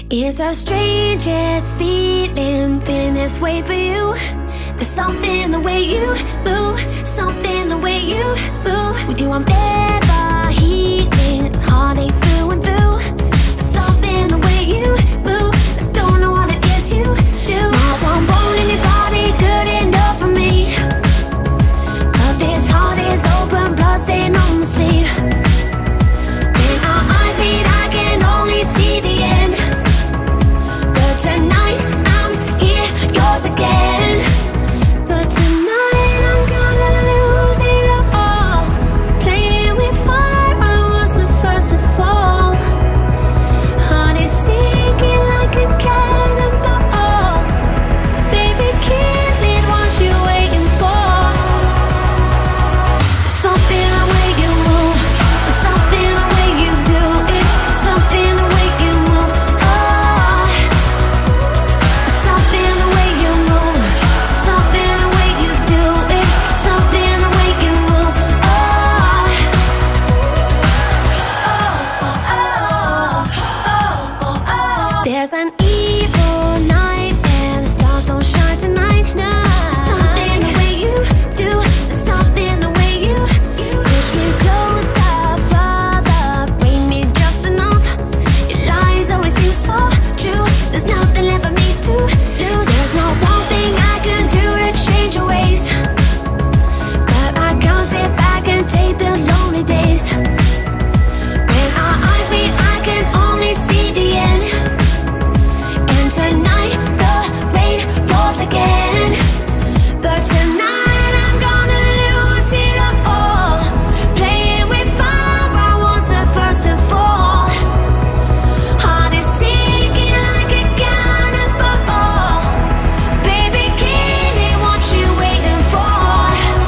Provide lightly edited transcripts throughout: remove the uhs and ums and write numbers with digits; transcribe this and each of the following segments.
It's the strangest feeling, feeling this way for you. There's something the way you move, something the way you move. With you I'm never healing, it's heartache through and through. There's something the way you move, I don't know what it is you do. Not one bone in your body good enough for me, but this heart is open, blood stain on my sleeve. When our eyes meet I can only see the end, but tonight I'm here, yours again. But tonight I'm gonna lose it all. Playing with fire, I was the first to fall. Heart is sinking like a cannonball. Baby, kill it, what you waiting for? Something the way you move, something the way you do it, something the way you move. Oh, something the way you move, something the way you do it, something the way you move. There's an evil night and the stars don't shine tonight. Something the way you do, something the way you push me closer, further, bring me just enough. Your lies always seem so true. There's nothing left for me to lose. There's no one thing I can do to change your ways, but I can't sit back and take the lonely days. When our eyes meet I can only see the end, and tonight the rain pours again. But tonight I'm gonna lose it all. Playing with fire, I was the first to fall. Heart is sinking like a cannonball. Baby, kill it, what you waiting for?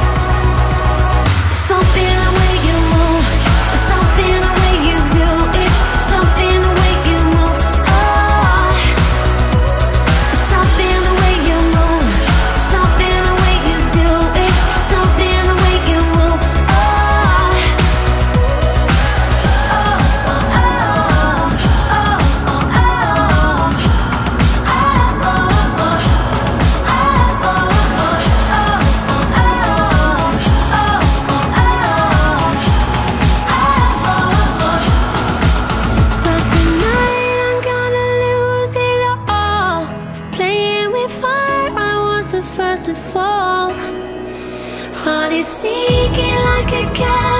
Something the way you move, something the way you do it, something the way you move. Oh, something the way you move, something the way you do it, something the way you move. But tonight I'm gonna lose it all. Playing with fire, I was the first to fall. Heart is sinking like a cat.